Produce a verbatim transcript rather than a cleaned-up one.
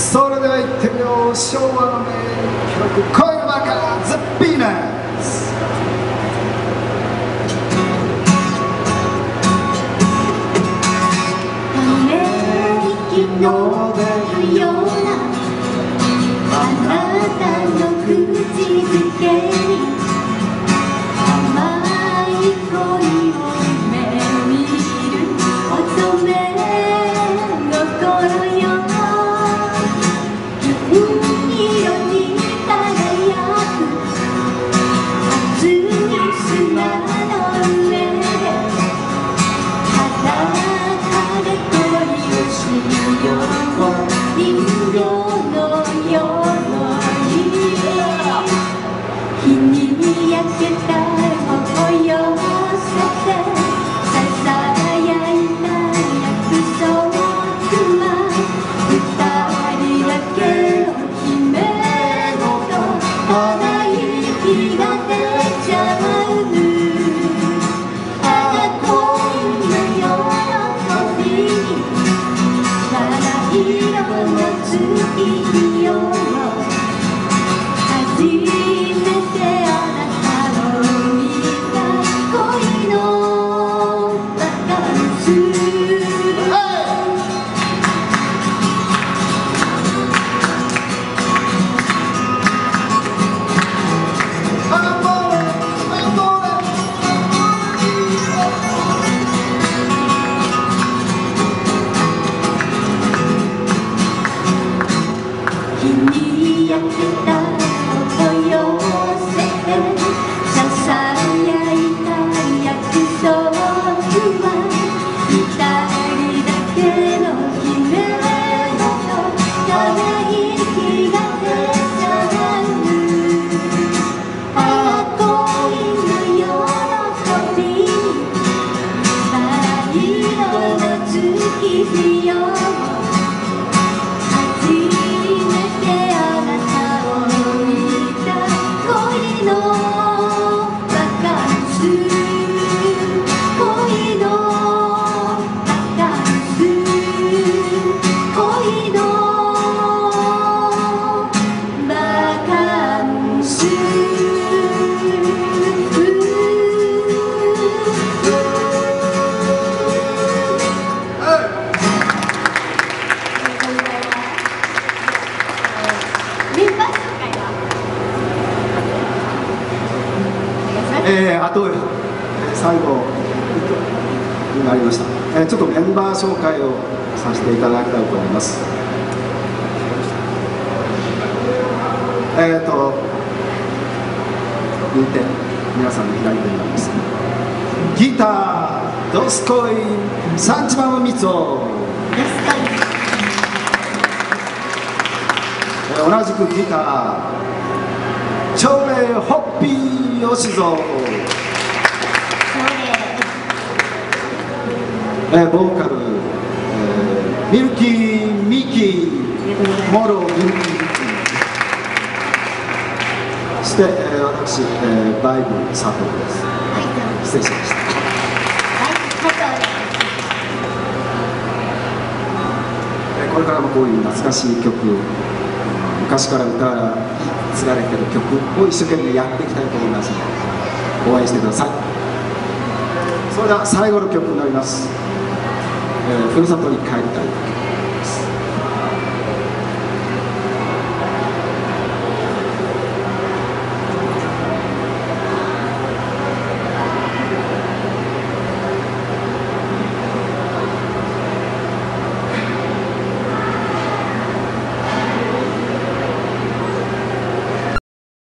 それでは行ってみよう。昭和の名曲「恋のバカザ・ピーナッツ」。 の出るようなあなたの口づけに甘い恋を夢見る乙女の頃よ。銀色に輝く熱い砂の上で裸で恋をしよう。人形のように日に焼けた頬寄せてささやいた約束は二人だけの姫ごとただ息が出ちゃう。あの恋の喜びに七色の月日よ。初めてあなたの見た恋のバカンス。日に焼けた頬寄せてささやいた約束は二人だけの夢ごとただ息が出ちゃう。ああ恋の喜びに七色の月日よ。 えー、あと最後になりました、えー、ちょっとメンバー紹介をさせていただきたいと思います。えっ、ー、と右手、皆さんの左手になります。ギタードスコイサンチマのミツオ、えー、同じくギター朝礼ホッピー吉蔵、えー、ボーカル、えー、ミルキーミキーモロミルキーミキー、そして、えー、私、えー、バイブ佐藤です。失礼しました。えー、これからもこういう懐かしい曲、昔から歌わ継がれている曲を一生懸命やっていきたいと思いますので応援してください。それでは最後の曲になります。えー、ふるさとに帰りたい。